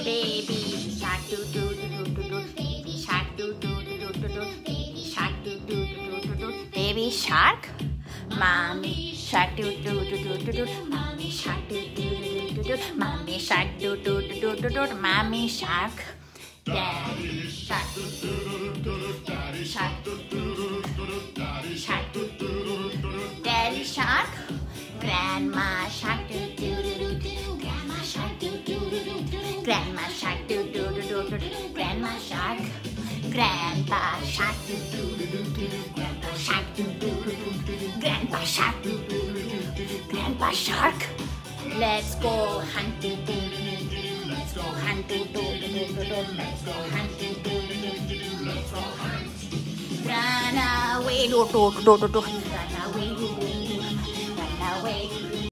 Baby shark do do do do do do. Baby shark do do do do do do. Baby shark do do do do do do. Baby shark. Mommy shark do do do do do do. Mommy shark do do do do do. Mommy shark do do do do do do. Mommy shark. Daddy shark do do do do. Daddy shark do do do do. Daddy shark do do do do. Daddy shark. Grandma shark do do do do. Grandma shark do do do do. Grandma shark do do do do. Grandma shark. Grandpa shark do do do do. Grandpa shark do do do do. Grandpa shark do do do do. Grandpa shark. Let's go hunting. Let's go hunting. Let's go hunting. Let's go hunt. Run away, run away, run away.